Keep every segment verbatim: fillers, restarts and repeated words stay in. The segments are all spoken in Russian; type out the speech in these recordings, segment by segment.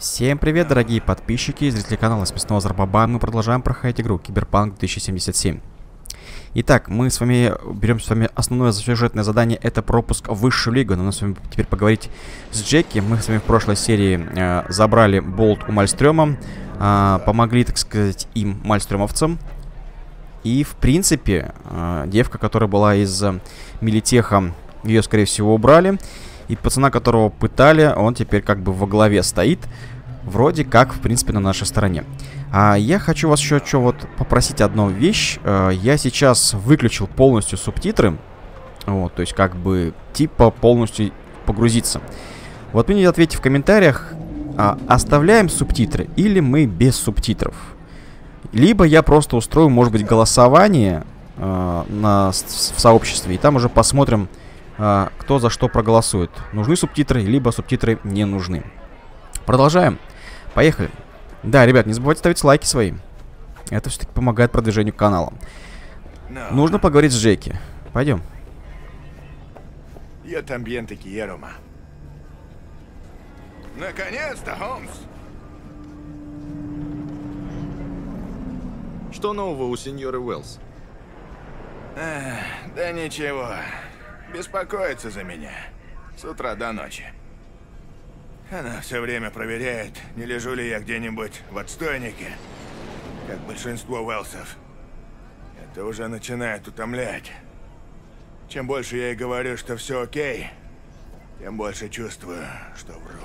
Всем привет, дорогие подписчики и зрители канала Смешного Зарбаба. Мы продолжаем проходить игру Киберпанк две тысячи семьдесят семь. Итак, мы с вами берем с вами основное сюжетное задание, это пропуск в высшую лигу. Но у нас с вами теперь поговорить с Джеки. Мы с вами в прошлой серии э, забрали болт у Мальстрёма, э, помогли, так сказать, им, мальстрёмовцам. И, в принципе, э, девка, которая была из э, Милитеха, ее, скорее всего, убрали. И пацана, которого пытали, он теперь как бы во главе стоит. Вроде как, в принципе, на нашей стороне. А я хочу вас еще что вот попросить одну вещь. А, я сейчас выключил полностью субтитры. Вот, то есть как бы типа полностью погрузиться. Вот мне ответьте в комментариях, а, оставляем субтитры или мы без субтитров. Либо я просто устрою, может быть, голосование а, на, в сообществе. И там уже посмотрим, а, кто за что проголосует. Нужны субтитры, либо субтитры не нужны. Продолжаем. Поехали. Да, ребят, не забывайте ставить лайки свои. Это все-таки помогает продвижению канала. No. Нужно поговорить с Джеки. Пойдем. Наконец-то, Холмс! Что нового у сеньоры Уэллс? Эх, да ничего. Беспокоится за меня. С утра до ночи. Она все время проверяет, не лежу ли я где-нибудь в отстойнике, как большинство Уэллсов. Это уже начинает утомлять. Чем больше я ей говорю, что все окей, тем больше чувствую, что вру.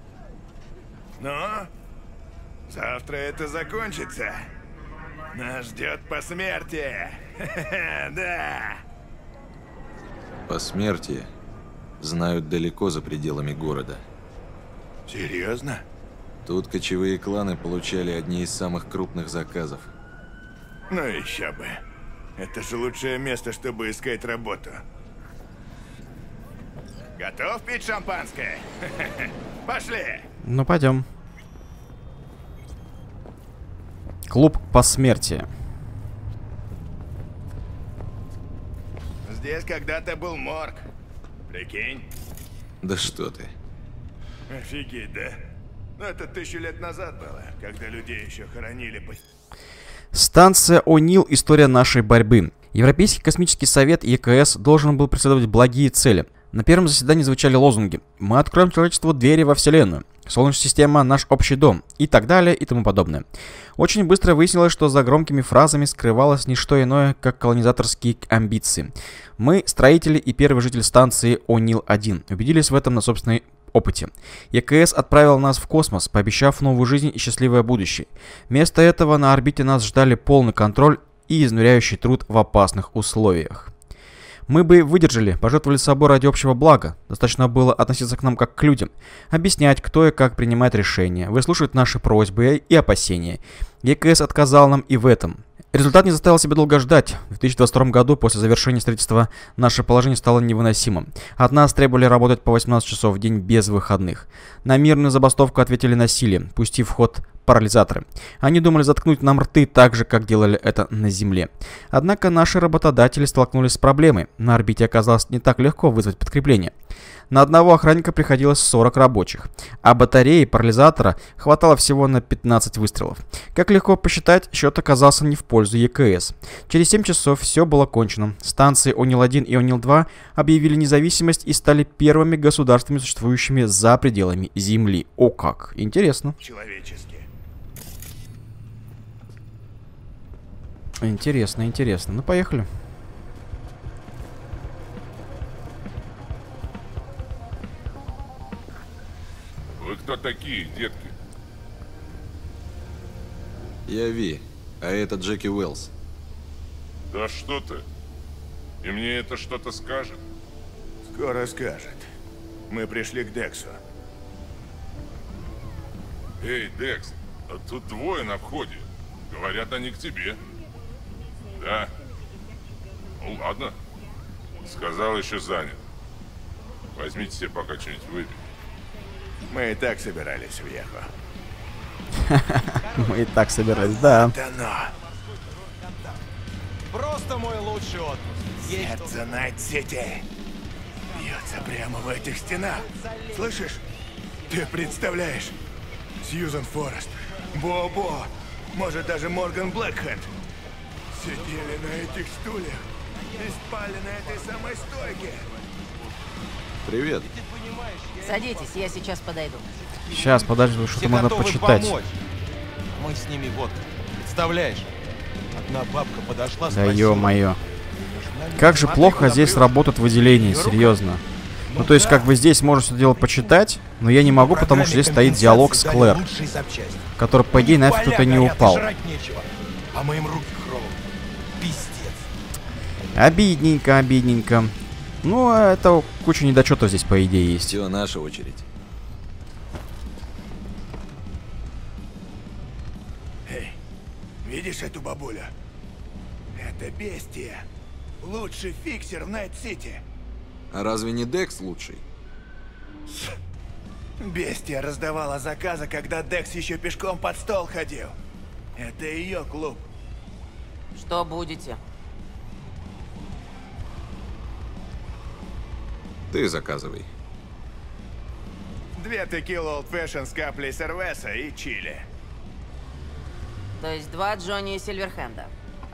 Но завтра это закончится. Нас ждет посмертие. Да. Посмертие знают далеко за пределами города. Серьезно? Тут кочевые кланы получали одни из самых крупных заказов. Ну еще бы. Это же лучшее место, чтобы искать работу. Готов пить шампанское? Пошли! Ну, пойдем. Клуб посмертия. Здесь когда-то был морг. Прикинь? Да что ты. Офигеть, да? Ну, это тысячу лет назад было, когда людей еще хоронили по... Станция О'Нил. История нашей борьбы. Европейский космический совет ЕКС должен был преследовать благие цели. На первом заседании звучали лозунги: «Мы откроем человечеству двери во Вселенную», «Солнечная система – наш общий дом» и так далее и тому подобное. Очень быстро выяснилось, что за громкими фразами скрывалось не что иное, как колонизаторские амбиции. Мы, строители и первый житель станции О'Нил один, убедились в этом на собственной опыте. ЕКС отправил нас в космос, пообещав новую жизнь и счастливое будущее. Вместо этого на орбите нас ждали полный контроль и изнуряющий труд в опасных условиях. Мы бы выдержали, пожертвовали собой ради общего блага. Достаточно было относиться к нам как к людям, объяснять, кто и как принимает решения, выслушивать наши просьбы и опасения. ЕКС отказал нам и в этом. Результат не заставил себя долго ждать. В две тысячи двадцать втором году, после завершения строительства, наше положение стало невыносимым. От нас требовали работать по восемнадцать часов в день без выходных. На мирную забастовку ответили насилием, пустив в ход парализаторы. Они думали заткнуть нам рты так же, как делали это на Земле. Однако наши работодатели столкнулись с проблемой. На орбите оказалось не так легко вызвать подкрепление. На одного охранника приходилось сорок рабочих, а батареи парализатора хватало всего на пятнадцать выстрелов. Как легко посчитать, счет оказался не в пользу ЕКС. Через семь часов все было кончено. Станции О'Нил один и О'Нил два объявили независимость и стали первыми государствами, существующими за пределами Земли. О как! Интересно. Человечески. Интересно, интересно. Ну, поехали. Вы кто такие, детки? Я Ви, а это Джеки Уэллс. Да что ты? И мне это что-то скажет? Скоро скажет. Мы пришли к Дексу. Эй, Декс, а тут двое на входе. Говорят, они к тебе. Да? Ну ладно. Сказал, еще занят. Возьмите себе пока что-нибудь выпить. Мы и так собирались в Ехо. Мы и так собирались, да. Да но. Просто мой лучший отпуск. Это Найт-Сити. Бьется прямо в этих стенах. Слышишь? Ты представляешь? Сьюзан Форест, Бо-Бо, может даже Морган Блэкхенд. Сидели на этих стульях и спали на этой самой стойке. Привет. Садитесь, я сейчас подойду. Сейчас, подожди, что-то можно почитать. Помочь. Мы с ними вот, представляешь? Одна бабка подошла, Да ё-моё. Как же Смотри, плохо куда здесь прёт. работает выделение, серьезно. Ну, то есть, как бы здесь можно все дело почитать, но я не могу, потому что здесь стоит диалог с Клэр, который, по идее, нафиг тут и не упал. А мы им руки кровом. Пиздец. Обидненько, обидненько. Ну, а это куча недочетов здесь, по идее, есть. Все, наша очередь. Эй, видишь эту бабулю? Это бестия. Лучший фиксер в Найт-Сити. А разве не Декс лучший? Бестия раздавала заказы, когда Декс еще пешком под стол ходил. Это ее клуб. Что будете? Ты заказывай. Две текилы Old Fashion с каплей сервеса и чили. То есть два Джонни и Сильверхенда.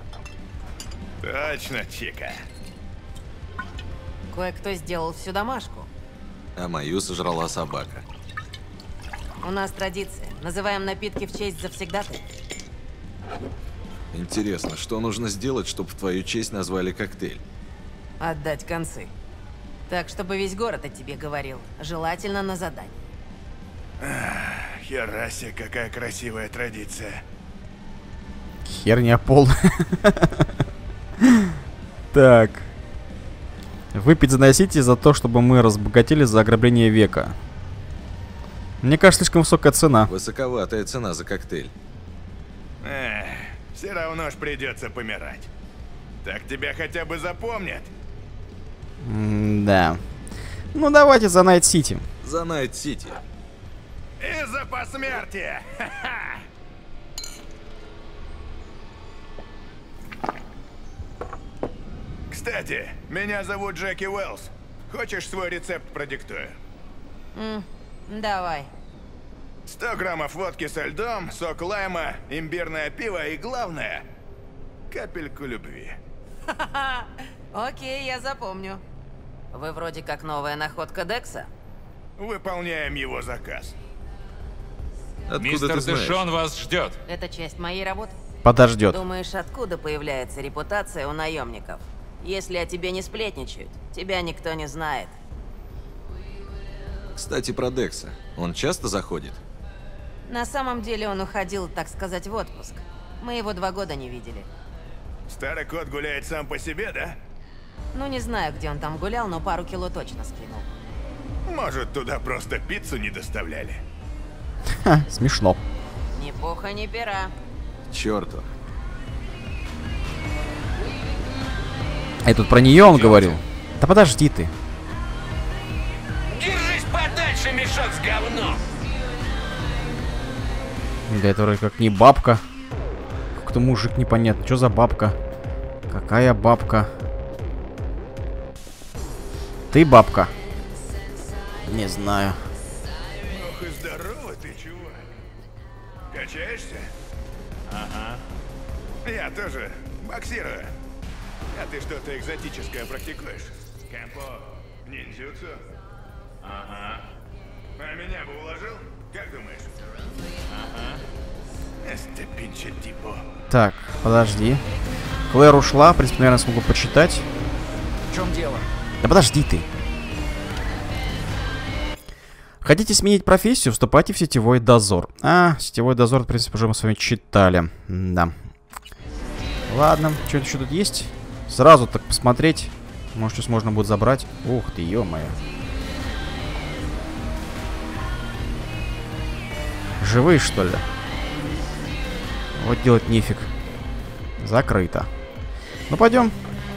Точно, Чика. Кое-кто сделал всю домашку. А мою сожрала собака. У нас традиция. Называем напитки в честь завсегдатаев. Интересно, что нужно сделать, чтобы в твою честь назвали коктейль? Отдать концы. Так, чтобы весь город о тебе говорил. Желательно на задание. Херасе, какая красивая традиция. Херня полная. Так. Выпить заносите за то, чтобы мы разбогатели за ограбление века. Мне кажется, слишком высокая цена. Высоковатая цена за коктейль. Эх, все равно ж придется помирать. Так тебя хотя бы запомнят. Да. Ну давайте за Найт-Сити. За Найт-Сити. И за посмертие! Ха-ха! Кстати, меня зовут Джеки Уэллс. Хочешь свой рецепт продиктую? М, давай. сто граммов водки со льдом, сок лайма, имбирное пиво и, главное, капельку любви. Окей, я запомню. Вы вроде как новая находка Декса? Выполняем его заказ. Откуда Мистер ты знаешь? Дэшон вас ждет. Это часть моей работы. Подождет. Думаешь, откуда появляется репутация у наемников? Если о тебе не сплетничают, тебя никто не знает. Кстати, про Декса. Он часто заходит? На самом деле он уходил, так сказать, в отпуск. Мы его два года не видели. Старый кот гуляет сам по себе, да? Ну, не знаю, где он там гулял, но пару кило точно скинул. Может, туда просто пиццу не доставляли? Ха, смешно. Ни пуха, ни пера. Черту. А тут про нее он говорил. Да подожди ты. Держись подальше, мешок с говном! Да это вроде как не бабка. Как-то мужик непонятно. Что за бабка? Какая бабка? Ты бабка? Не знаю. Ох и здорово ты, чувак. Качаешься? Ага. Я тоже боксирую. А ты что-то экзотическое практикуешь? Кэмпо, ниндзюцу? Ага. А меня бы уложил? Как думаешь? Ага. Este pinche tipo. Так, подожди. Клэр ушла, в принципе, наверное, смогу почитать. В чем дело? Да подожди ты. Хотите сменить профессию? Вступайте в сетевой дозор. А, сетевой дозор, в принципе, уже мы с вами читали. Да. Ладно, что-то еще тут есть? Сразу так посмотреть. Может, сейчас можно будет забрать. Ух ты, ё-моё. Живые, что ли? Вот делать нефиг. Закрыто. Ну, пойдем.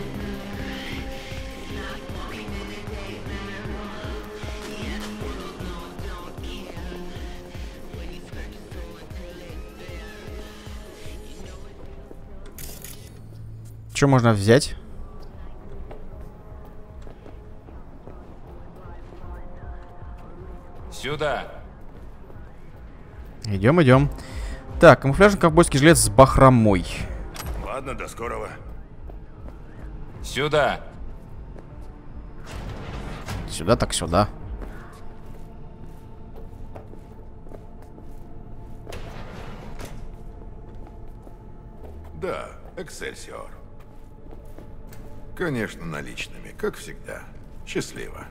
Что можно взять? Сюда. Идем, идем. Так, камуфляжный ковбойский жилет с бахромой. Ладно, до скорого. Сюда. Сюда так сюда. Да, Эксельсиор. Конечно, наличными, как всегда. Счастливо.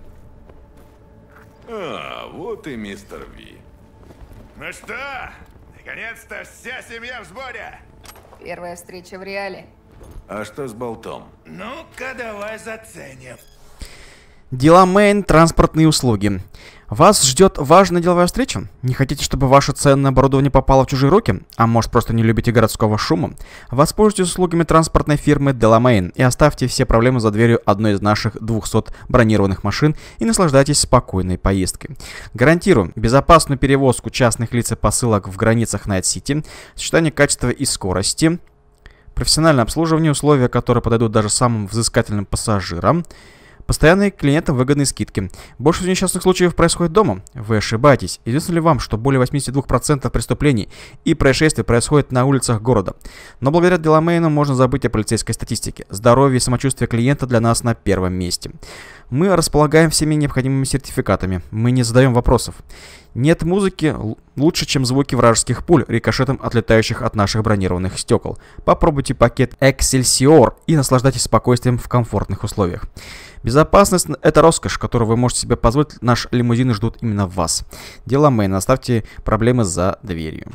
А, вот и мистер Ви. Ну что, наконец-то вся семья в сборе. Первая встреча в реале. А что с болтом? Ну-ка, давай заценим. Деламейн, транспортные услуги. Вас ждет важная деловая встреча? Не хотите, чтобы ваше ценное оборудование попало в чужие руки? А может, просто не любите городского шума? Воспользуйтесь услугами транспортной фирмы Деламейн и оставьте все проблемы за дверью одной из наших двухсот бронированных машин и наслаждайтесь спокойной поездкой. Гарантирую безопасную перевозку частных лиц и посылок в границах Найт-Сити, сочетание качества и скорости, профессиональное обслуживание, условия, которые подойдут даже самым взыскательным пассажирам, постоянные клиентам выгодные скидки. Больше всего несчастных случаев происходит дома. Вы ошибаетесь. Известно ли вам, что более восемьдесят два процента преступлений и происшествий происходит на улицах города? Но благодаря Деламейну можно забыть о полицейской статистике. Здоровье и самочувствие клиента для нас на первом месте. Мы располагаем всеми необходимыми сертификатами. Мы не задаем вопросов. Нет музыки лучше, чем звуки вражеских пуль, рикошетом отлетающих от наших бронированных стекол. Попробуйте пакет Excelsior и наслаждайтесь спокойствием в комфортных условиях. Безопасность – это роскошь, которую вы можете себе позволить. Наши лимузины ждут именно вас. Деламейн, оставьте проблемы за дверью.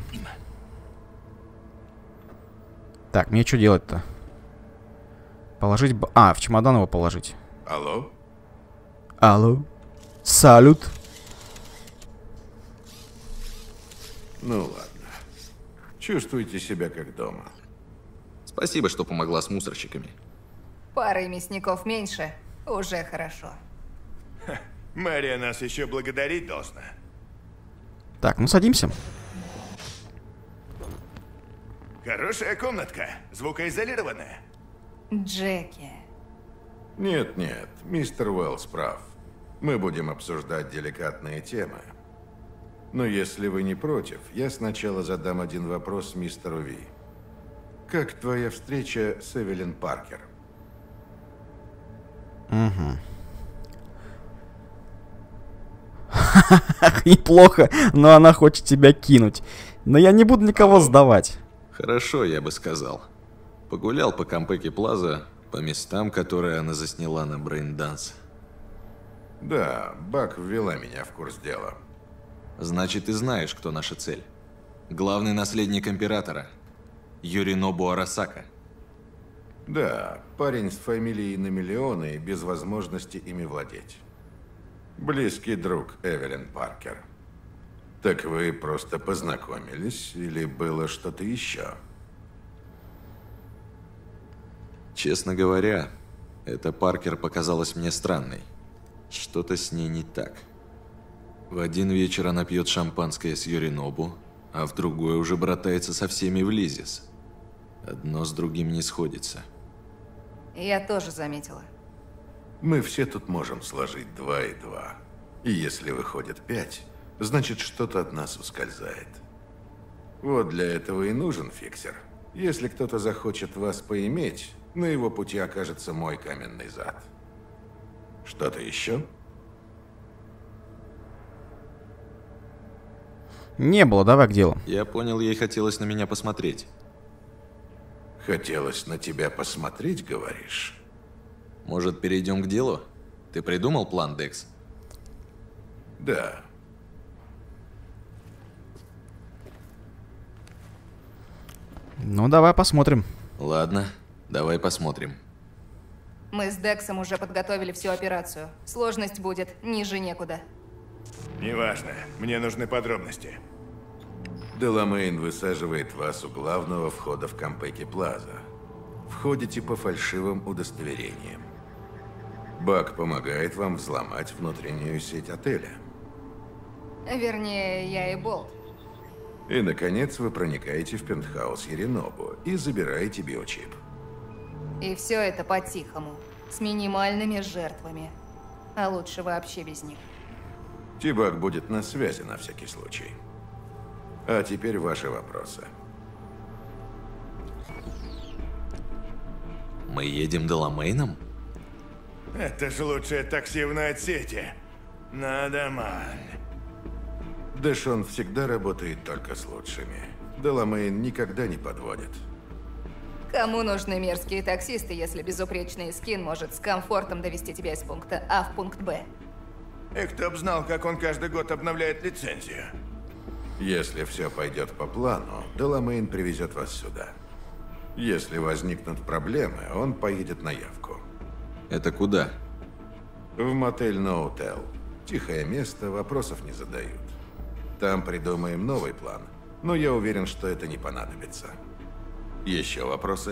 Так, мне что делать-то? Положить... Б... А, в чемодан его положить. Алло? Алло? Салют? Ну ладно. Чувствуйте себя как дома. Спасибо, что помогла с мусорщиками. Пары мясников меньше. Уже хорошо. Мэрия нас еще благодарить должна. Так, ну садимся. Хорошая комнатка, звукоизолированная. Джеки. Нет-нет, мистер Уэллс прав. Мы будем обсуждать деликатные темы. Но если вы не против, я сначала задам один вопрос мистеру Ви. Как твоя встреча с Эвелин Паркер? Угу. Неплохо, но она хочет тебя кинуть. Но я не буду никого сдавать. Хорошо, я бы сказал. Погулял по Кампеки Плаза, по местам, которые она засняла на Брейнданс. Да, Бак ввела меня в курс дела. Значит, ты знаешь, кто наша цель. Главный наследник императора. Юринобу Арасака. Да, парень с фамилией на миллионы и без возможности ими владеть. Близкий друг Эвелин Паркер. Так вы просто познакомились или было что-то еще? Честно говоря, эта Паркер показалась мне странной. Что-то с ней не так. В один вечер она пьет шампанское с Юринобу, а в другой уже братается со всеми в Лизис. Одно с другим не сходится. Я тоже заметила. Мы все тут можем сложить два и два. И если выходит пять, значит что-то от нас ускользает. Вот для этого и нужен фиксер. Если кто-то захочет вас поиметь, на его пути окажется мой каменный зад. Что-то еще? Не было, давай к делу. Я понял, ей хотелось на меня посмотреть. Хотелось на тебя посмотреть, говоришь? Может, перейдем к делу? Ты придумал план, Декс? Да. Ну, давай посмотрим. Ладно, давай посмотрим. Мы с Дексом уже подготовили всю операцию. Сложность будет ниже некуда. Неважно, мне нужны подробности. Деламейн высаживает вас у главного входа в Кампеки Плаза. Входите по фальшивым удостоверениям. Бак помогает вам взломать внутреннюю сеть отеля. Вернее, я и Болт. И, наконец, вы проникаете в пентхаус Юринобу и забираете биочип. И все это по-тихому, с минимальными жертвами. А лучше вообще без них. Тибак будет на связи на всякий случай. А теперь ваши вопросы. Мы едем Деламейном? Это же лучшее такси в Найт-Сити. Надо, ман. Дэшон всегда работает только с лучшими. Деламейн никогда не подводит. Кому нужны мерзкие таксисты, если безупречный скин может с комфортом довести тебя из пункта А в пункт Б? И кто б знал, как он каждый год обновляет лицензию. Если все пойдет по плану, Деламейн привезет вас сюда. Если возникнут проблемы, он поедет на явку. Это куда? В мотель Ноутел. Тихое место, вопросов не задают. Там придумаем новый план, но я уверен, что это не понадобится. Еще вопросы?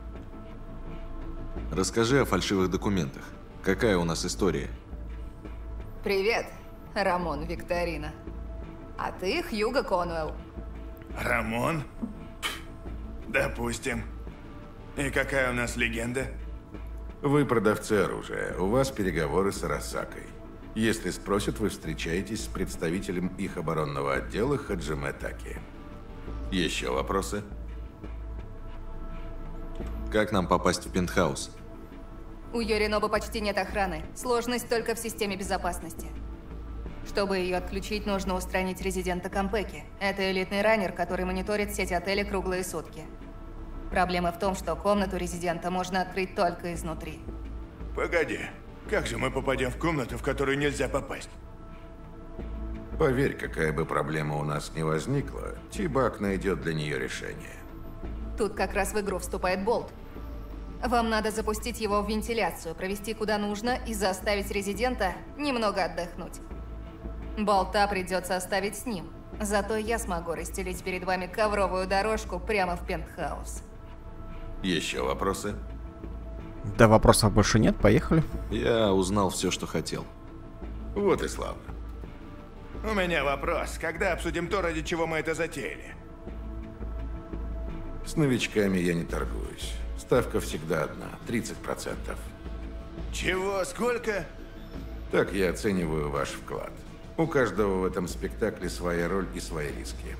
Расскажи о фальшивых документах. Какая у нас история? Привет, Рамон Викторина. А ты Хьюго Конуэлл. Рамон? Допустим. И какая у нас легенда? Вы продавцы оружия, у вас переговоры с Арасакой. Если спросят, вы встречаетесь с представителем их оборонного отдела Хаджиме Таки. Еще вопросы? Как нам попасть в пентхаус? У Йоринобы почти нет охраны. Сложность только в системе безопасности. Чтобы ее отключить, нужно устранить резидента Кампеки. Это элитный раннер, который мониторит сеть отелей круглые сутки. Проблема в том, что комнату резидента можно открыть только изнутри. Погоди, как же мы попадем в комнату, в которую нельзя попасть? Поверь, какая бы проблема у нас ни возникла, Тибак найдет для нее решение. Тут как раз в игру вступает Болт. Вам надо запустить его в вентиляцию, провести куда нужно и заставить резидента немного отдохнуть. Болта придется оставить с ним. Зато я смогу расстелить перед вами ковровую дорожку прямо в пентхаус. Еще вопросы? Да, вопросов больше нет, поехали. Я узнал все, что хотел. Вот и славно. У меня вопрос. Когда обсудим то, ради чего мы это затеяли? С новичками я не торгуюсь. Ставка всегда одна – тридцать процентов. Чего? Сколько? Так я оцениваю ваш вклад. У каждого в этом спектакле своя роль и свои риски.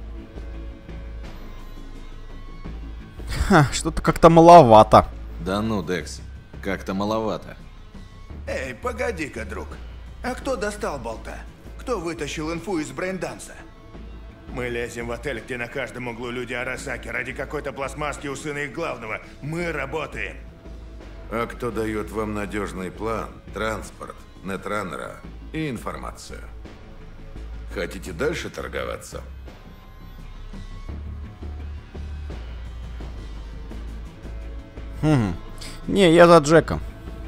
Ха, что-то как-то маловато. Да ну, Декс, как-то маловато. Эй, погоди-ка, друг. А кто достал Болта? Кто вытащил инфу из брейнданса? Мы лезем в отель, где на каждом углу люди Арасаки ради какой-то пластмасски у сына их главного. Мы работаем. А кто дает вам надежный план, транспорт, нетраннера и информацию? Хотите дальше торговаться? Хм. Не, я за Джека.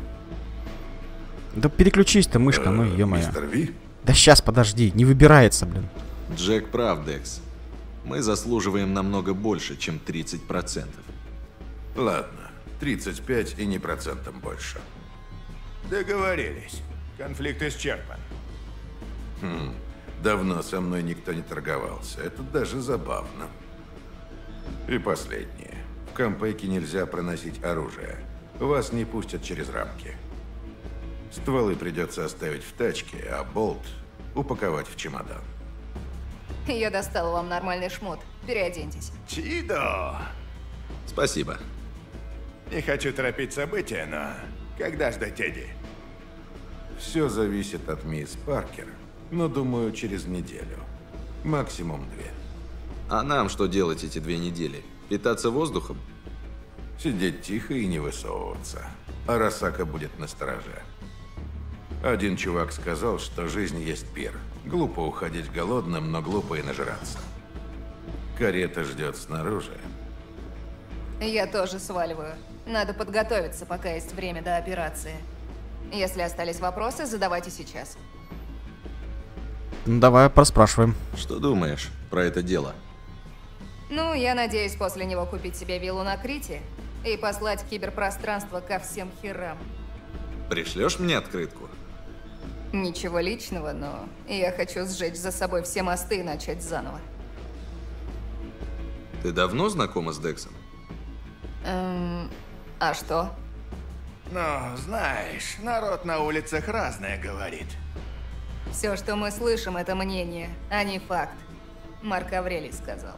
Да переключись-то, мышка, ну ё-моё. Мистер Ви? Да сейчас, подожди, не выбирается, блин. Джек прав, Декс. Мы заслуживаем намного больше, чем тридцать процентов. Ладно, тридцать пять и не процентом больше. Договорились. Конфликт исчерпан. Хм, давно со мной никто не торговался. Это даже забавно. И последнее. В Кампеке нельзя проносить оружие. Вас не пустят через рамки. Стволы придется оставить в тачке, а болт упаковать в чемодан. Я достала вам нормальный шмот. Переоденьтесь. Чидо! Спасибо. Не хочу торопить события, но когда ждать Эдди? Все зависит от мисс Паркер, но думаю, через неделю. Максимум две. А нам что делать эти две недели? Питаться воздухом? Сидеть тихо и не высовываться. Арасака будет настороже. Один чувак сказал, что жизнь есть пир. Глупо уходить голодным, но глупо и нажраться. Карета ждет снаружи. Я тоже сваливаю. Надо подготовиться, пока есть время до операции. Если остались вопросы, задавайте сейчас. Ну давай проспрашиваем. Что думаешь про это дело? Ну, я надеюсь после него купить себе виллу на Крите и послать киберпространство ко всем херам. Пришлешь мне открытку? Ничего личного, но я хочу сжечь за собой все мосты и начать заново. Ты давно знакома с Дексом? Эм, а что? Ну, знаешь, народ на улицах разное говорит. Все, что мы слышим, это мнение, а не факт. Марк Аврелий сказал.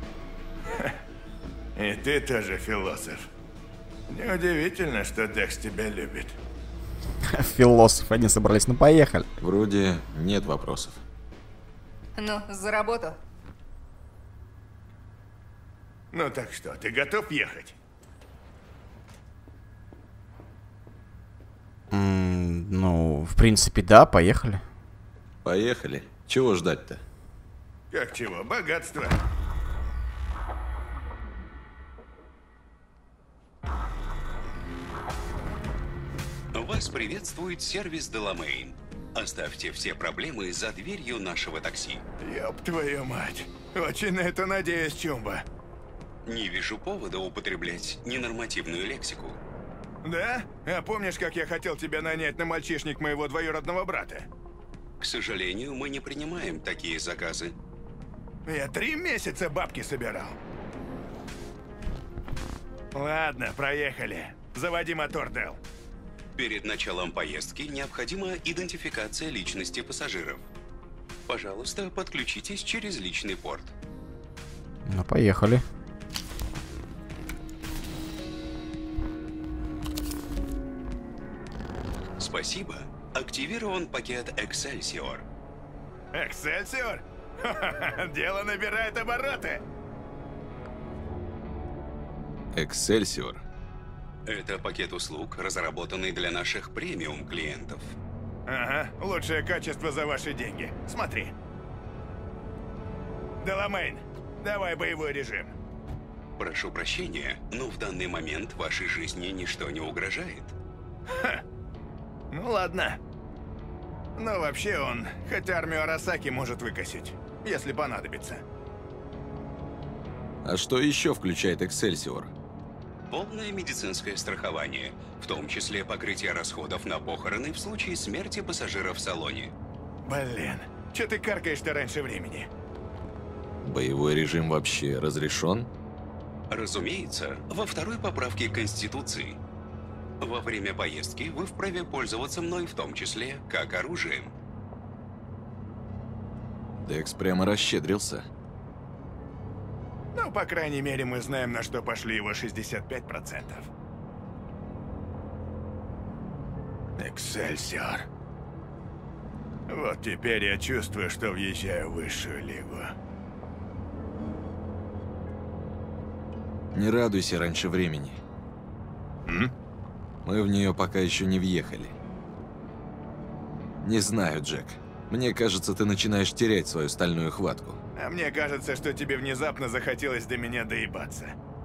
И ты тоже философ. Неудивительно, что Декс тебя любит. Философ, они собрались, ну поехали. Вроде нет вопросов. Ну, за работу. Ну так что, ты готов ехать? М, ну, в принципе, да, поехали. Поехали. Чего ждать-то? Как чего? Богатство. Вас приветствует сервис Деламейн. Оставьте все проблемы за дверью нашего такси. Ёб твою мать. Очень на это надеюсь, Чумба. Не вижу повода употреблять ненормативную лексику. Да? А помнишь, как я хотел тебя нанять на мальчишник моего двоюродного брата? К сожалению, мы не принимаем такие заказы. Я три месяца бабки собирал. Ладно, проехали. Заводи мотор, Дел. Перед началом поездки необходима идентификация личности пассажиров. Пожалуйста, подключитесь через личный порт. Ну, поехали. Спасибо. Активирован пакет Excelsior. Эксельсиор? Дело набирает обороты. Excelsior. Это пакет услуг, разработанный для наших премиум клиентов. Ага, лучшее качество за ваши деньги. Смотри. Деламейн, давай боевой режим. Прошу прощения, но в данный момент вашей жизни ничто не угрожает. Ха. Ну ладно. Но вообще он, хоть армию Арасаки может выкосить, если понадобится. А что еще включает Excelsior? Полное медицинское страхование, в том числе покрытие расходов на похороны в случае смерти пассажира в салоне. Блин, че ты каркаешь-то раньше времени? Боевой режим вообще разрешен? Разумеется, во второй поправке Конституции. Во время поездки вы вправе пользоваться мной в том числе как оружием. Декс прямо расщедрился. Ну, по крайней мере, мы знаем, на что пошли его шестьдесят пять процентов. Эксельсиор. Вот теперь я чувствую, что въезжаю в высшую лигу. Не радуйся раньше времени. М? Мы в нее пока еще не въехали. Не знаю, Джек. Мне кажется, ты начинаешь терять свою стальную хватку. А мне кажется, что тебе внезапно захотелось до меня доебаться.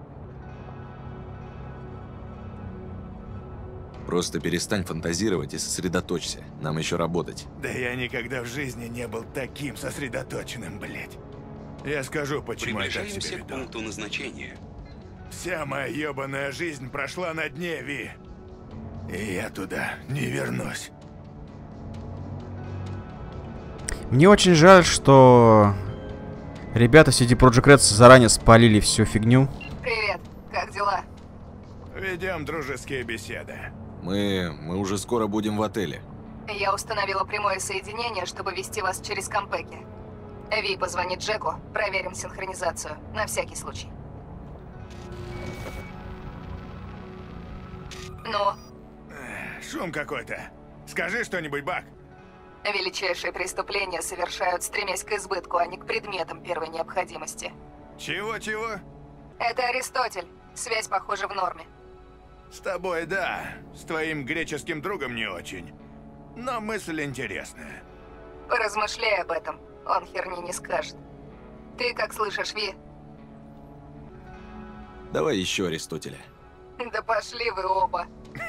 Просто перестань фантазировать и сосредоточься. Нам еще работать. Да я никогда в жизни не был таким сосредоточенным, блядь. Я скажу, почему я так себя Приближаемся к веду. пункту назначения. Вся моя ебаная жизнь прошла на дне, Ви. И я туда не вернусь. Мне очень жаль, что ребята си ди Projekt Red заранее спалили всю фигню. Привет, как дела? Ведем дружеские беседы. Мы... мы уже скоро будем в отеле. Я установила прямое соединение, чтобы вести вас через Кампеки. Ви, позвони Джеку, проверим синхронизацию, на всякий случай. Ну? Шум какой-то. Скажи что-нибудь, Бак. Величайшие преступления совершают, стремясь к избытку, а не к предметам первой необходимости. Чего-чего? Это Аристотель. Связь, похоже, в норме. С тобой, да. С твоим греческим другом не очень. Но мысль интересная. Поразмышляй об этом. Он херни не скажет. Ты как слышишь, Ви? Давай еще Аристотеля. Да пошли вы оба.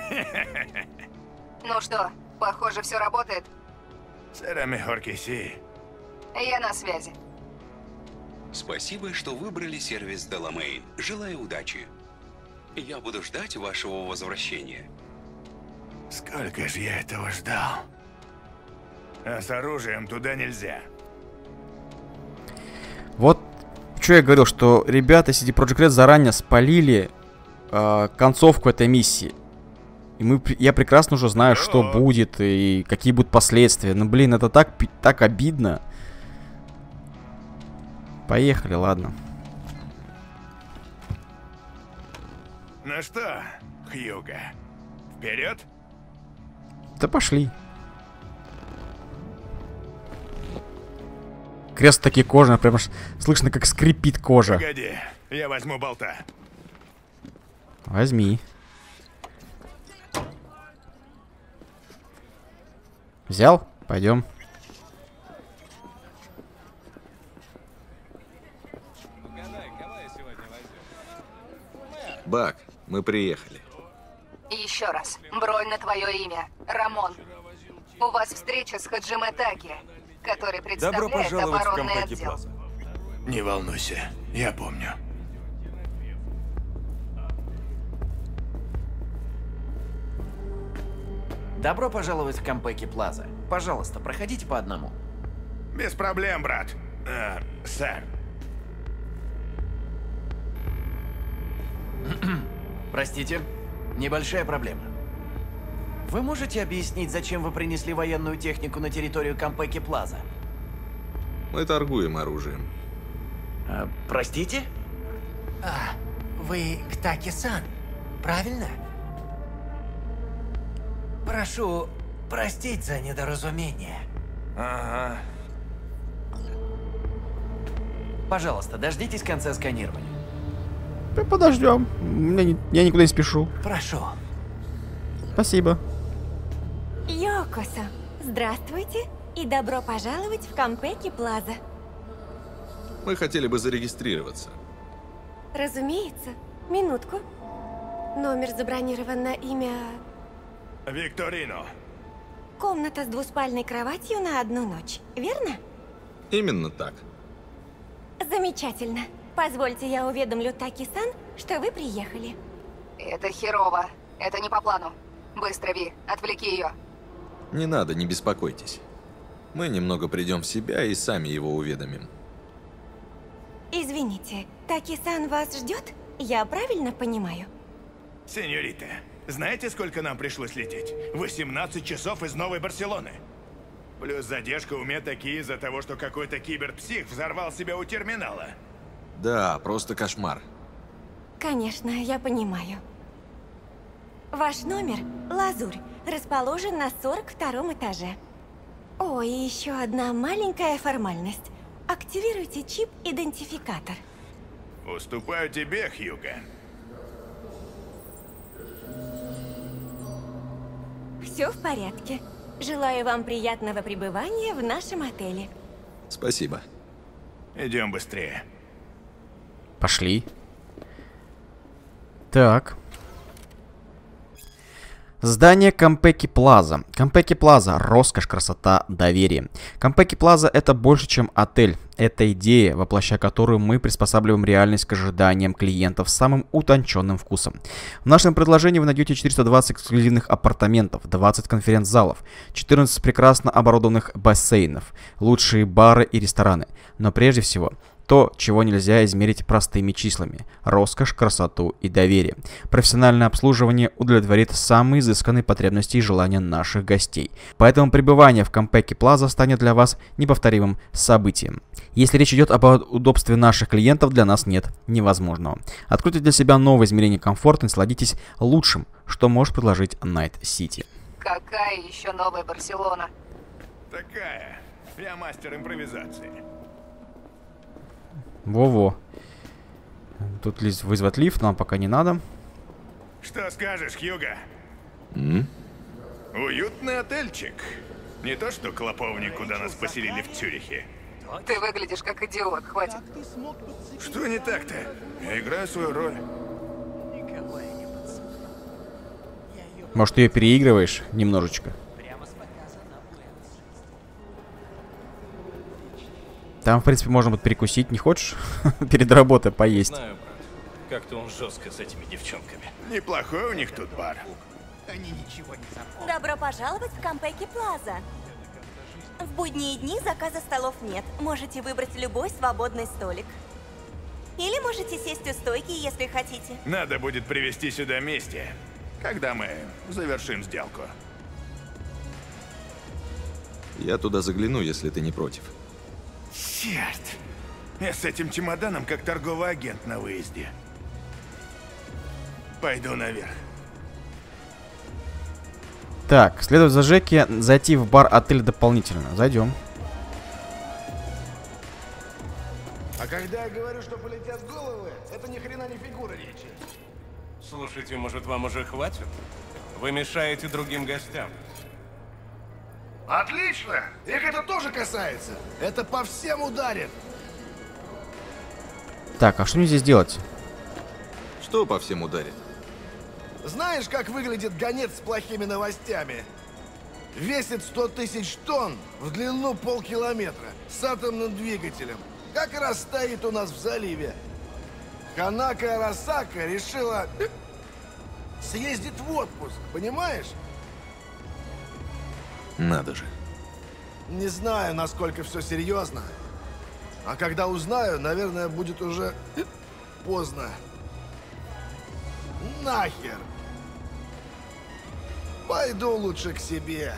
Ну что, похоже, все работает? Será mejor que sí. Я на связи. Спасибо, что выбрали сервис Деламейн. Желаю удачи. Я буду ждать вашего возвращения. Сколько же я этого ждал. А с оружием туда нельзя. Вот, что я говорил, что ребята си ди Projekt Red заранее спалили э, концовку этой миссии. И мы, я прекрасно уже знаю, что будет и какие будут последствия. Но, блин, это так, так обидно. Поехали, ладно. Ну что, Хьюго, вперед? Да пошли. Крест такие кожаные, прям аж слышно, как скрипит кожа. Погоди, я возьму болта. Возьми. Взял? Пойдем. Бак, мы приехали. Еще раз, бронь на твое имя. Рамон. У вас встреча с Хаджиме Таки, который Добро представляет пожаловать в оборонный Кампеки отдел. Плаза. Не волнуйся, я помню. Добро пожаловать в Кампеки Плаза. Пожалуйста, проходите по одному. Без проблем, брат. Э, сэр. Простите, небольшая проблема. Вы можете объяснить, зачем вы принесли военную технику на территорию Кампеки Плаза? Мы торгуем оружием. А, простите? А, вы Ктаки-сан, правильно? Прошу простить за недоразумение. Ага. Пожалуйста, дождитесь конца сканирования. Да подождем. Я никуда не спешу. Прошу. Спасибо. Йокосо, здравствуйте и добро пожаловать в Кампеки Плаза. Мы хотели бы зарегистрироваться. Разумеется. Минутку. Номер забронирован на имя... Викторино. Комната с двуспальной кроватью на одну ночь, верно? Именно так. Замечательно. Позвольте, я уведомлю Таки-сан, что вы приехали. Это херово. Это не по плану. Быстро, Ви, отвлеки ее. Не надо, не беспокойтесь. Мы немного придем в себя и сами его уведомим. Извините, Таки-сан вас ждет? Я правильно понимаю? Сеньорита, знаете, сколько нам пришлось лететь? восемнадцать часов из Новой Барселоны. Плюс задержка у меня такие из-за того, что какой-то киберпсих взорвал себя у терминала. Да, просто кошмар. Конечно, я понимаю. Ваш номер – Лазурь, расположен на сорок втором этаже. О, и еще одна маленькая формальность. Активируйте чип-идентификатор. Уступаю тебе, Хьюго. Все в порядке. Желаю вам приятного пребывания в нашем отеле. Спасибо. Идем быстрее. Пошли. Так. Здание Кампеки Плаза. Кампеки Плаза – роскошь, красота, доверие. Кампеки Плаза – это больше, чем отель. Это идея, воплощая которую мы приспосабливаем реальность к ожиданиям клиентов с самым утонченным вкусом. В нашем предложении вы найдете четыреста двадцать эксклюзивных апартаментов, двадцать конференц-залов, четырнадцать прекрасно оборудованных бассейнов, лучшие бары и рестораны. Но прежде всего, то, чего нельзя измерить простыми числами. Роскошь, красоту и доверие. Профессиональное обслуживание удовлетворит самые изысканные потребности и желания наших гостей. Поэтому пребывание в Кампеки Плаза станет для вас неповторимым событием. Если речь идет об удобстве наших клиентов, для нас нет невозможного. Откройте для себя новое измерение комфорта и насладитесь лучшим, что может предложить Найт Сити. Какая еще Новая Барселона? Такая. Я мастер импровизации. Во-во. Тут вызвать лифт, нам пока не надо. Что скажешь, Хьюго? М? Уютный отельчик. Не то что клоповник, куда нас поселили в Цюрихе. Ты выглядишь как идиот, хватит. Что не так-то? Я играю свою роль. Может, ты ее переигрываешь немножечко? Там, в принципе, можно будет перекусить. Не хочешь? Перед работой поесть. Знаю, брат. Как-то он жестко с этими девчонками. Неплохой у них тут бар. Они ничего не запомнят. Добро пожаловать в Кампеки Плаза. В будние дни заказа столов нет. Можете выбрать любой свободный столик. Или можете сесть у стойки, если хотите. Надо будет привезти сюда Мисти, когда мы завершим сделку. Я туда загляну, если ты не против. Черт! Я с этим чемоданом как торговый агент на выезде. Пойду наверх. Так, следует за Жеки зайти в бар отеля дополнительно. Зайдем. А когда я говорю, что полетят головы, это ни хрена не фигура речи. Слушайте, может, вам уже хватит? Вы мешаете другим гостям. Отлично! Их это тоже касается. Это по всем ударит. Так, а что мне здесь делать? Что по всем ударит? Знаешь, как выглядит гонец с плохими новостями? Весит сто тысяч тонн, в длину полкилометра, с атомным двигателем. Как раз стоит у нас в заливе. Ханако Арасака решила съездить в отпуск, понимаешь? Надо же. Не знаю, насколько все серьезно. А когда узнаю, наверное, будет уже поздно. Нахер. Пойду лучше к себе.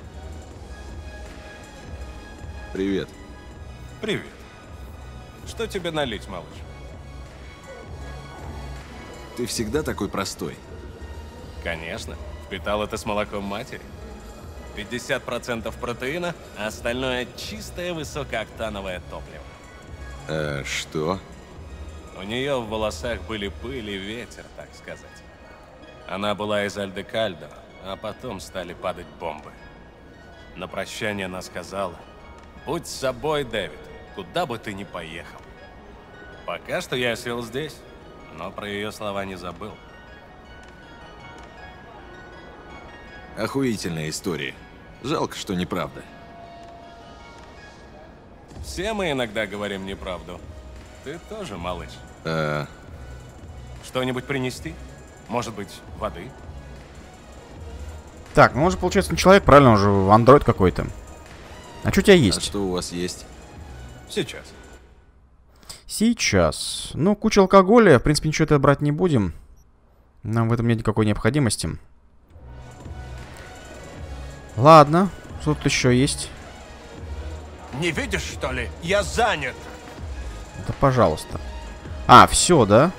Привет. Привет. Что тебе налить, малыш? Ты всегда такой простой. Конечно. Впитал это с молоком матери. пятьдесят процентов протеина, а остальное чистое высокооктановое топливо. Э, что? У нее в волосах были пыль и ветер, так сказать. Она была из Альдекальдо, а потом стали падать бомбы. На прощание она сказала: «Будь с собой, Дэвид, куда бы ты ни поехал». Пока что я сел здесь, но про ее слова не забыл. Охуительная история. Жалко, что неправда. Все мы иногда говорим неправду. Ты тоже, малыш. Э... Что-нибудь принести? Может быть, воды? Так, ну он же, получается, не человек, правильно? Он же андроид какой-то. А что у тебя есть? А что у вас есть? Сейчас. Сейчас. Ну, куча алкоголя. В принципе, ничего этого брать не будем. Нам в этом нет никакой необходимости. Ладно. Что тут еще есть? Не видишь, что ли? Я занят. Да, пожалуйста. А, все, да?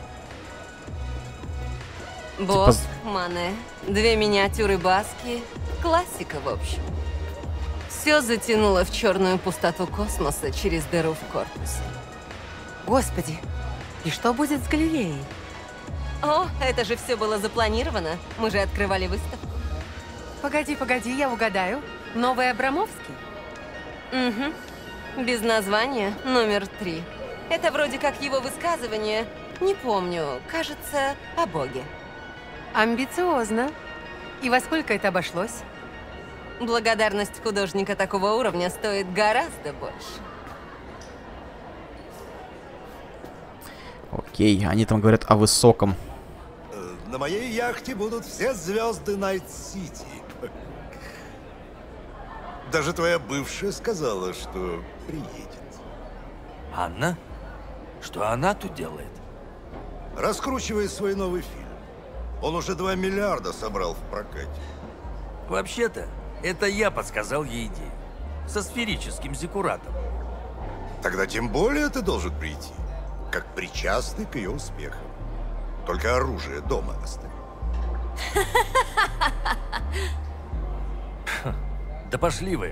Босс, типа... Мане, две миниатюры Баски. Классика, в общем. Все затянуло в черную пустоту космоса через дыру в корпусе. Господи, и что будет с галереей? О, это же все было запланировано. Мы же открывали выставку. Погоди, погоди, я угадаю. Новый Абрамовский? Угу. Без названия, номер три. Это вроде как его высказывание. Не помню, кажется, о Боге. Амбициозно. И во сколько это обошлось? Благодарность художника такого уровня стоит гораздо больше. Окей, они там говорят о высоком. На моей яхте будут все звезды Найт-Сити. Даже твоя бывшая сказала, что приедет. Анна? Что она тут делает? Раскручивает свой новый фильм. Он уже два миллиарда собрал в прокате. Вообще-то, это я подсказал ей идею. Со сферическим зиккуратом. Тогда тем более ты должен прийти, как причастный к ее успехам. Только оружие дома оставь. Да пошли вы.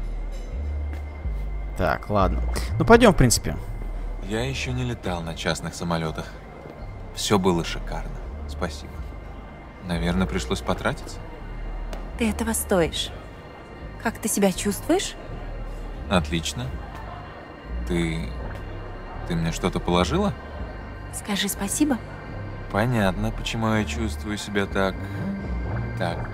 Так, ладно. Ну, пойдем, в принципе. Я еще не летал на частных самолетах. Все было шикарно. Спасибо. Наверное, пришлось потратиться. Ты этого стоишь. Как ты себя чувствуешь? Отлично. Ты... Ты мне что-то положила? Скажи спасибо. Понятно, почему я чувствую себя так... Так...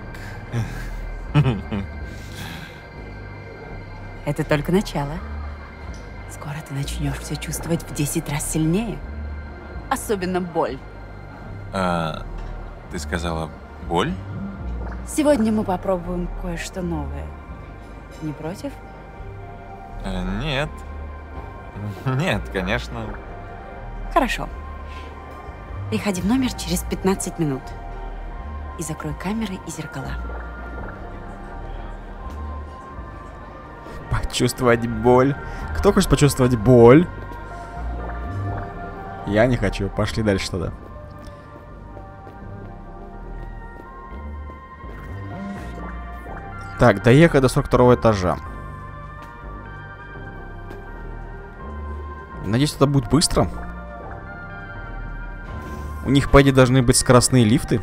Это только начало. Скоро ты начнешь все чувствовать в десять раз сильнее. Особенно боль. А, ты сказала боль? Сегодня мы попробуем кое-что новое. Не против? А, нет. Нет, конечно. Хорошо. Приходи в номер через пятнадцать минут. И закрой камеры и зеркала. Почувствовать боль. Кто хочет почувствовать боль? Я не хочу. Пошли дальше тогда. Так, доехать до сорок второго этажа. Надеюсь, это будет быстро. У них, по идее, должны быть скоростные лифты.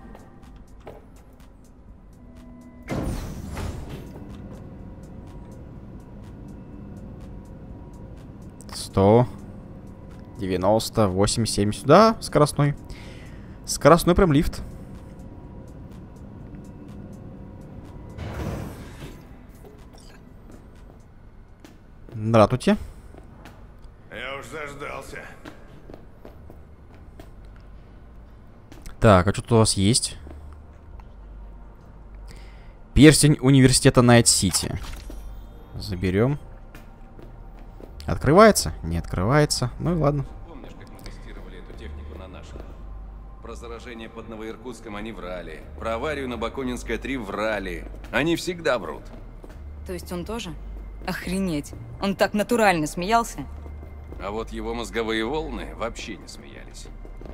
сто, девяносто, восемьдесят, семьдесят. Да, скоростной. Скоростной прям лифт. Здравствуйте. Я уж заждался. Так, а что тут у вас есть? Перстень университета Найт-Сити. Заберем. Открывается? Не открывается. Ну и ладно. Помнишь, как мы тестировали эту технику на наших? Про заражение под Новоиркутском они врали. Про аварию на Бакунинской три врали. Они всегда врут. То есть он тоже? Охренеть. Он так натурально смеялся. А вот его мозговые волны вообще не смеялись.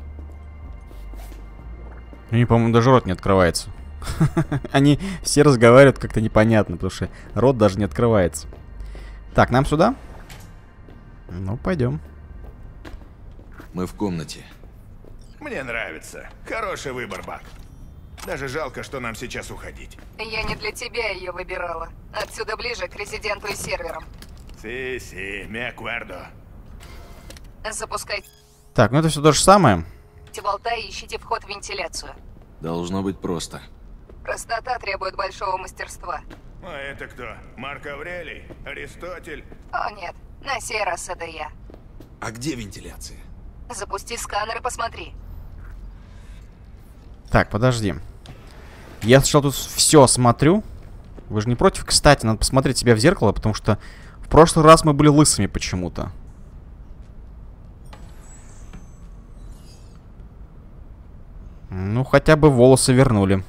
У них, по-моему, даже рот не открывается. Они все разговаривают как-то непонятно, потому что рот даже не открывается. Так, нам сюда? Ну, пойдем. Мы в комнате. Мне нравится. Хороший выбор, Бак. Даже жалко, что нам сейчас уходить. Я не для тебя ее выбирала. Отсюда ближе к резиденту и серверам. Си-си, me acuerdo. Запускайте Так, ну это все то же самое. болта и ищите вход в вентиляцию. Должно быть просто. Простота требует большого мастерства. А это кто? Марк Аврелий? Аристотель? О нет, на сей раз это я. А где вентиляция? Запусти сканер и посмотри. Так, подожди. Я сначала тут все смотрю. Вы же не против? Кстати, надо посмотреть себя в зеркало, потому что в прошлый раз мы были лысыми почему-то. Ну, хотя бы волосы вернули.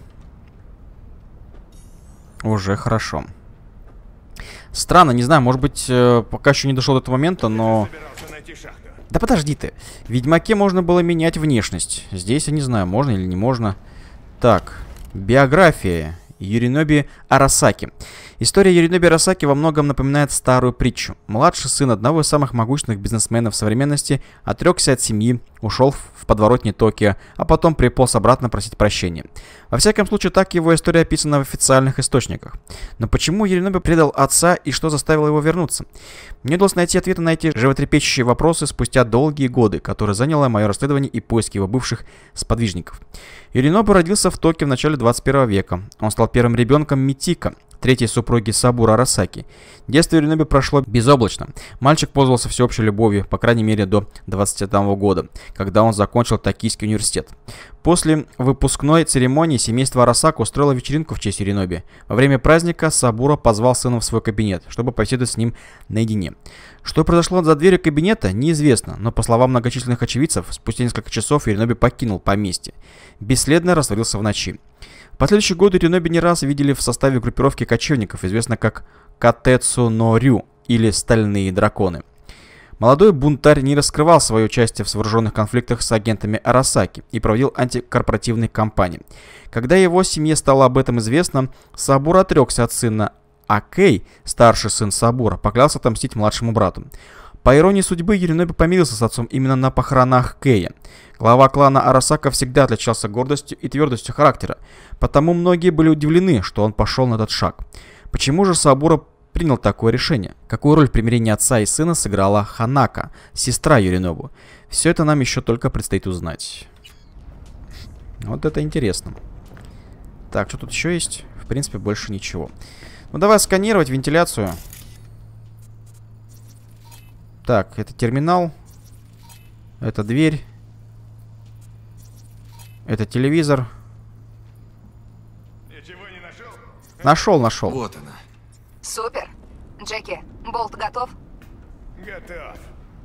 Уже хорошо. Странно, не знаю, может быть, пока еще не дошел до этого момента, но... Да подожди ты. В Ведьмаке можно было менять внешность. Здесь я не знаю, можно или не можно. Так, биография Юриноби Арасаки. История Юриноби Арасаки во многом напоминает старую притчу. Младший сын одного из самых могущественных бизнесменов современности отрекся от семьи, ушел в подворотни Токио, а потом приполз обратно просить прощения. Во всяком случае, так его история описана в официальных источниках. Но почему Юриноби предал отца и что заставило его вернуться? Мне удалось найти ответы на эти животрепещущие вопросы спустя долгие годы, которые заняло мое расследование и поиски его бывших сподвижников. Юриноби родился в Токио в начале двадцать первого века. Он стал первым ребенком Митика, третьей супруги Сабура Арасаки. Детство Юриноби прошло безоблачно. Мальчик пользовался всеобщей любовью, по крайней мере до двадцати одного года, когда он закончил Токийский университет. После выпускной церемонии семейство Арасаки устроило вечеринку в честь Юриноби. Во время праздника Сабура позвал сына в свой кабинет, чтобы посидеть с ним наедине. Что произошло за дверью кабинета, неизвестно, но по словам многочисленных очевидцев, спустя несколько часов Юриноби покинул поместье. Бесследно растворился в ночи. В последующие годы Юриноби не раз видели в составе группировки кочевников, известной как Катэцу но Рю или Стальные драконы. Молодой бунтарь не раскрывал свое участие в вооруженных конфликтах с агентами Арасаки и проводил антикорпоративные кампании. Когда его семье стало об этом известно, Сабура отрекся от сына, а Кей, старший сын Сабура, поклялся отомстить младшему брату. По иронии судьбы, Юриноби помирился с отцом именно на похоронах Кея. Глава клана Арасака всегда отличался гордостью и твердостью характера, потому многие были удивлены, что он пошел на этот шаг. Почему же Сабура принял такое решение? Какую роль в примирении отца и сына сыграла Ханака, сестра Юринобу? Все это нам еще только предстоит узнать. Вот это интересно. Так, что тут еще есть? В принципе, больше ничего. Ну, давай сканировать вентиляцию. Так, это терминал. Это дверь. Это телевизор. Ничего не нашел? Нашел, нашел. Вот она. Супер. Джеки, болт готов? Готов.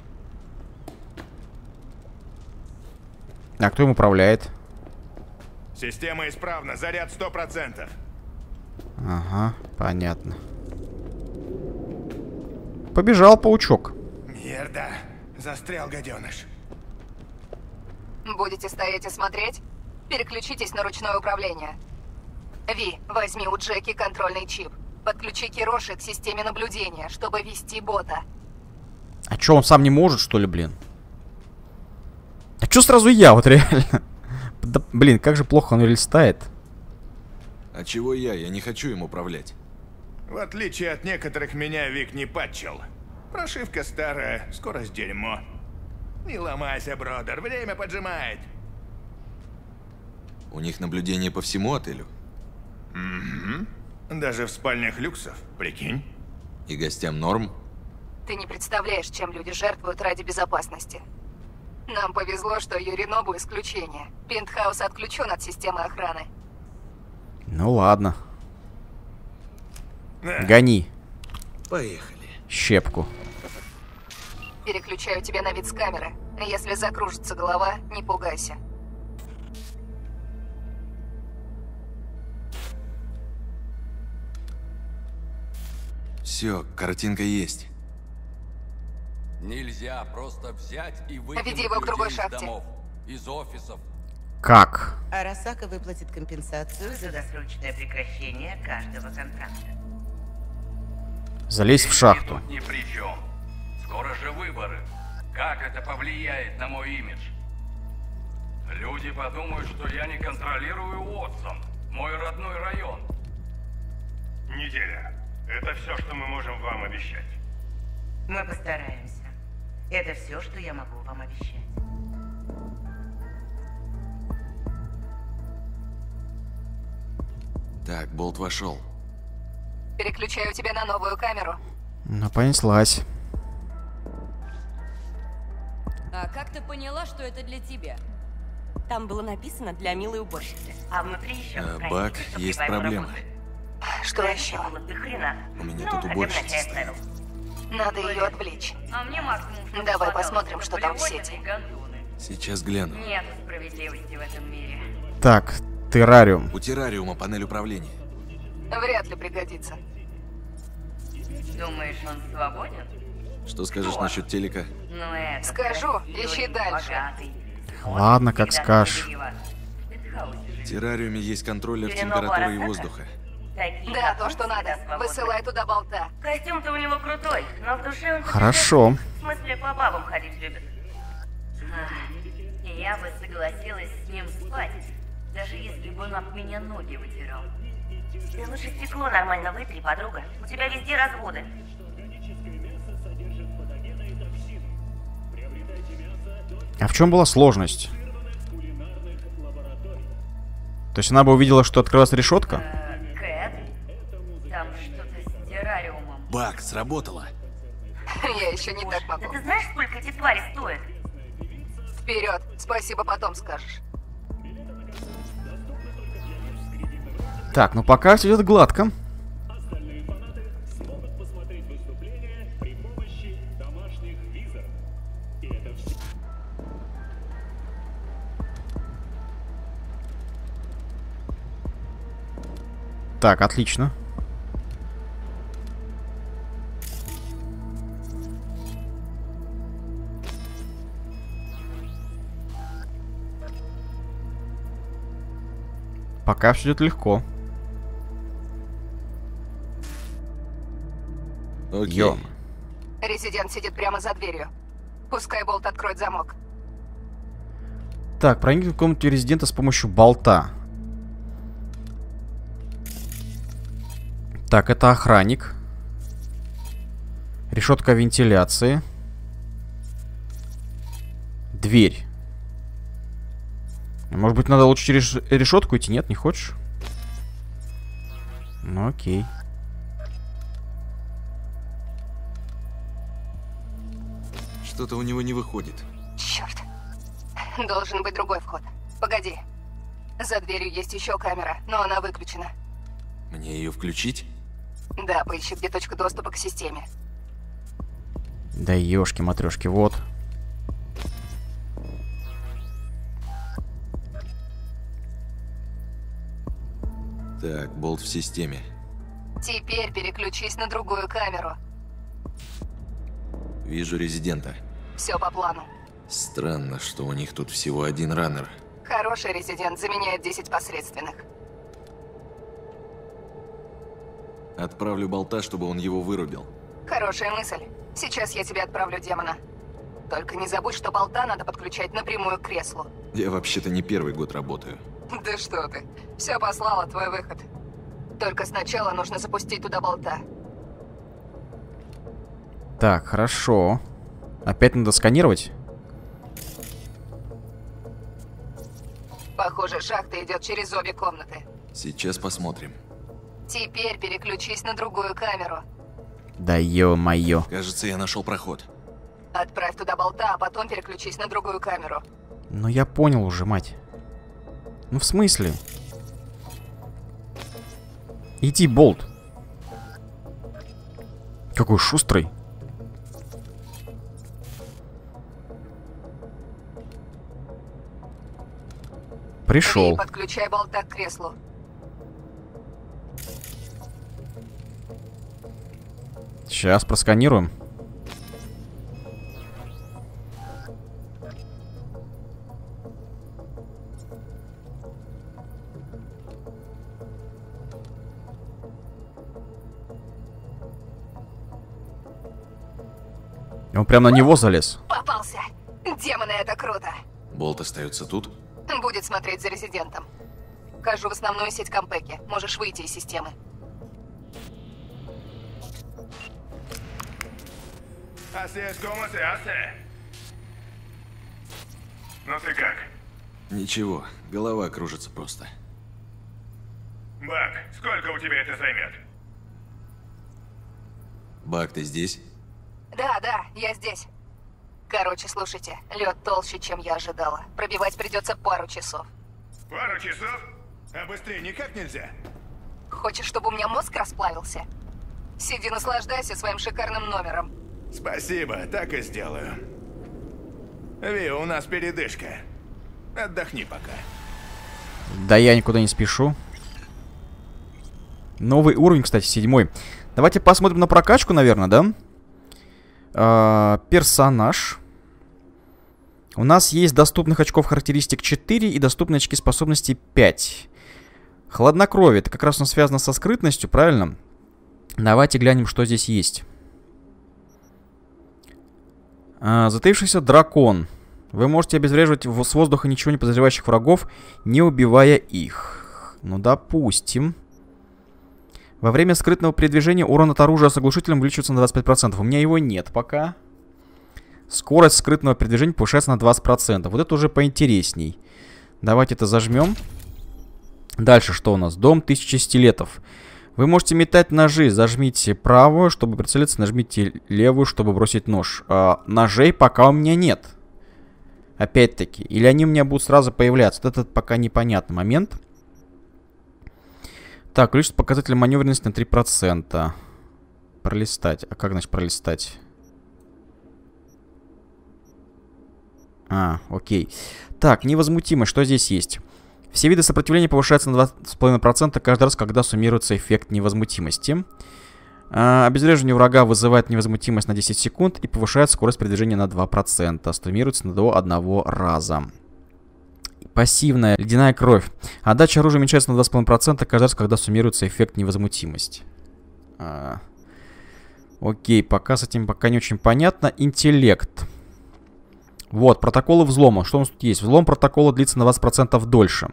А кто им управляет? Система исправна, заряд сто процентов. Ага, понятно. Побежал паучок. Мерда, застрял гаденыш. Будете стоять и смотреть? Переключитесь на ручное управление. Ви, возьми у Джеки контрольный чип. Подключи Кироши к системе наблюдения, чтобы вести бота. А чё, он сам не может, что ли, блин? А чё сразу я, вот реально? Да, блин, как же плохо он листает. А чего я? Я не хочу им управлять. В отличие от некоторых, меня Вик не патчил. Прошивка старая, скорость дерьмо. Не ломайся, бродер, время поджимает. У них наблюдение по всему отелю? Угу. Даже в спальнях люксов, прикинь. И гостям норм? Ты не представляешь, чем люди жертвуют ради безопасности. Нам повезло, что Юринобу исключение. Пентхаус отключен от системы охраны. Ну ладно. Гони. Поехали. Щепку. Переключаю тебя на вид с камеры. Если закружится голова, не пугайся. Все, картинка есть. Нельзя просто взять и выкинуть Веди его к другой людей из шахте. домов, из офисов. Как? Арасака выплатит компенсацию за досрочное прекращение каждого контракта. Залезь в шахту. Тут ни при чем. Скоро же выборы. Как это повлияет на мой имидж? Люди подумают, что я не контролирую Уотсон, мой родной район. Неделя. Это все, что мы можем вам обещать. Мы постараемся. Это все, что я могу вам обещать. Так, Болт вошел. Переключаю тебя на новую камеру. Ну, понеслась. А как ты поняла, что это для тебя? Там было написано для милой уборщицы. А внутри еще А, Бак, есть проблема. Что еще? У меня тут уборщица. Надо ее отвлечь. А мне максимум, что Давай хватало, посмотрим, чтобы что там в приводят сети. и гондоны. Сейчас гляну. Нет справедливости в этом мире. Так, террариум. У террариума панель управления. Вряд ли пригодится. Думаешь, он свободен? Что скажешь насчет телека? Ну это... Скажу, ищи дальше. Ладно, как скажешь. В террариуме есть контроллер температуры и воздуха. Да, то, что надо. Высылай туда болта. Костюм-то у него крутой, но в душе он... Хорошо. В смысле, по бабам ходить любит. И я бы согласилась с ним спать, даже если бы он об меня ноги вытирал. Ты лучше стекло нормально вытри, подруга. У тебя везде разводы. А в чем была сложность? То есть она бы увидела, что открылась решетка? Кэт, там что-то с террариумом. Бак, сработало. Я еще не так могу. Да ты знаешь, сколько эти твари стоят? Вперед. Спасибо, потом скажешь. Так, ну пока все идет гладко. Так, отлично. Пока все идет легко. Окей. Йо. Резидент сидит прямо за дверью. Пускай болт откроет замок. Так, проникнуть в комнату резидента с помощью болта. Так, это охранник. Решетка вентиляции. Дверь. Может быть, надо лучше через решетку идти? Нет, не хочешь? Ну окей. Что-то у него не выходит. Черт. Должен быть другой вход. Погоди. За дверью есть еще камера, но она выключена. Мне ее включить? Да, поищи, где точка доступа к системе. Да ёшки-матрёшки, вот. Так, болт в системе. Теперь переключись на другую камеру. Вижу резидента. Все по плану. Странно, что у них тут всего один раннер. Хороший резидент заменяет десять посредственных. Отправлю болта, чтобы он его вырубил. Хорошая мысль. Сейчас я тебе отправлю демона. Только не забудь, что болта надо подключать напрямую к креслу. Я вообще-то не первый год работаю. Да что ты. Все послала, твой выход. Только сначала нужно запустить туда болта. Так, хорошо. Опять надо сканировать? Похоже, шахта идет через обе комнаты. Сейчас посмотрим. Теперь переключись на другую камеру. Да ё-моё. Кажется, я нашел проход. Отправь туда болта, а потом переключись на другую камеру. Ну я понял уже, мать. Ну в смысле? Иди, болт. Какой шустрый. Пришел. И подключай болта к креслу. Сейчас просканируем. Он прям на него залез. Попался. Демоны, это круто. Болт остается тут? Будет смотреть за резидентом. Вхожу в основную сеть Компеки. Можешь выйти из системы. Así es como se hace. Ну ты как? Ничего, голова кружится просто. Бак, сколько у тебя это займет? Бак, ты здесь? Да, да, я здесь. Короче, слушайте, лед толще, чем я ожидала. Пробивать придется пару часов. Пару часов? А быстрее никак нельзя? Хочешь, чтобы у меня мозг расплавился? Сиди, наслаждайся своим шикарным номером. Спасибо, так и сделаю. Ви, у нас передышка. Отдохни пока. Да я никуда не спешу. Новый уровень, кстати, седьмой. Давайте посмотрим на прокачку, наверное, да? А, персонаж. У нас есть доступных очков характеристик четыре и доступные очки способностей пять. Хладнокровие. Это как раз у нас связано со скрытностью, правильно? Давайте глянем, что здесь есть. А, затаившийся дракон. Вы можете обезвреживать с воздуха ничего не подозревающих врагов, не убивая их. Ну, допустим. Во время скрытного передвижения урон от оружия с оглушителем увеличивается на двадцать пять процентов. У меня его нет пока. Скорость скрытного передвижения повышается на двадцать процентов. Вот это уже поинтересней. Давайте это зажмем. Дальше что у нас? Дом тысячи стилетов. Вы можете метать ножи. Зажмите правую, чтобы прицелиться. Нажмите левую, чтобы бросить нож. А, ножей пока у меня нет. Опять-таки. Или они у меня будут сразу появляться. Вот этот пока непонятный момент. Так, количество показателя маневренности на три процента. Пролистать. А как, значит, пролистать? А, окей. Так, невозмутимость. Что здесь есть? Все виды сопротивления повышаются на двадцать пять процентов процента каждый раз, когда суммируется эффект невозмутимости. А, обезвреживание врага вызывает невозмутимость на десять секунд и повышает скорость передвижения на два процента. Суммируется до одного раза. Пассивная ледяная кровь. Отдача оружия уменьшается на два с половиной процента каждый раз, когда суммируется эффект невозмутимость. А, окей, пока с этим пока не очень понятно. Интеллект. Вот, протоколы взлома. Что у нас тут есть? Взлом протокола длится на двадцать процентов дольше.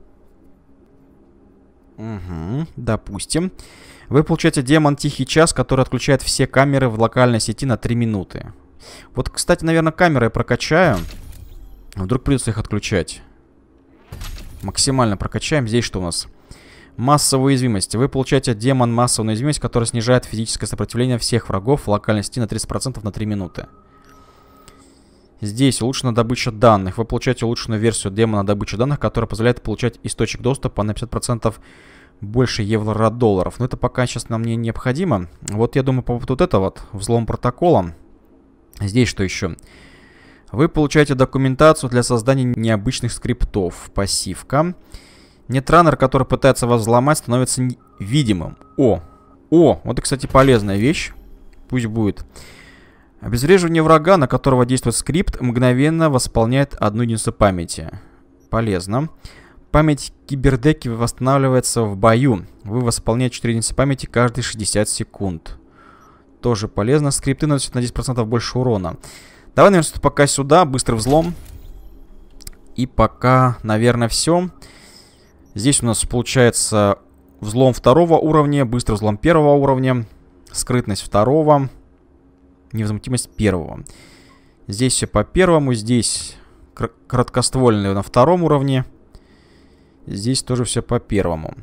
Угу, допустим. Вы получаете демон Тихий Час, который отключает все камеры в локальной сети на три минуты. Вот, кстати, наверное, камеры я прокачаю. Вдруг придется их отключать. Максимально прокачаем. Здесь что у нас? Массовая уязвимость. Вы получаете демон массовую уязвимость, который снижает физическое сопротивление всех врагов в локальной сети на тридцать процентов на три минуты. Здесь улучшена добыча данных. Вы получаете улучшенную версию демона добычи данных, которая позволяет получать источник доступа на пятьдесят процентов больше евро-долларов. Но это пока сейчас нам не необходимо. Вот я думаю, по поводу вот этого вот взлом протокола. Здесь что еще? Вы получаете документацию для создания необычных скриптов. Пассивка. Нетранер, который пытается вас взломать, становится видимым. О! О! Вот это, кстати, полезная вещь. Пусть будет. Обезвреживание врага, на которого действует скрипт, мгновенно восполняет одну единицу памяти. Полезно. Память кибердеки восстанавливается в бою. Вы восполняете четыре единицы памяти каждые шестьдесят секунд. Тоже полезно. Скрипты наносят на десять процентов больше урона. Давай, наверное, пока сюда. Быстрый взлом. И пока, наверное, все. Здесь у нас получается взлом второго уровня, быстрый взлом первого уровня, скрытность второго, невозмутимость первого. Здесь все по первому, здесь краткоствольный на втором уровне. Здесь тоже все по первому.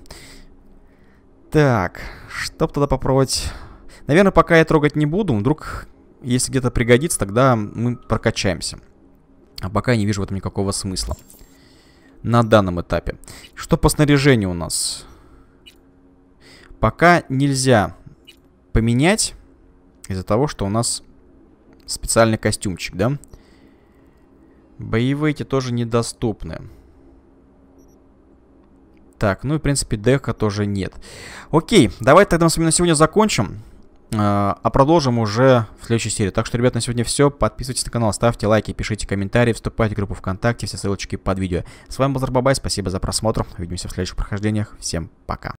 Так, что тогда попробовать? Наверное, пока я трогать не буду. Вдруг, если где-то пригодится, тогда мы прокачаемся. А пока я не вижу в этом никакого смысла. На данном этапе. Что по снаряжению у нас? Пока нельзя поменять. Из-за того, что у нас специальный костюмчик, да? Боевые эти тоже недоступны. Так, ну и в принципе дека тоже нет. Окей, давайте тогда мы с вами на сегодня закончим. А продолжим уже в следующей серии. Так что, ребят, на сегодня все. Подписывайтесь на канал, ставьте лайки, пишите комментарии, вступайте в группу ВКонтакте. Все ссылочки под видео. С вами был Зарбабай, спасибо за просмотр. Увидимся в следующих прохождениях. Всем пока.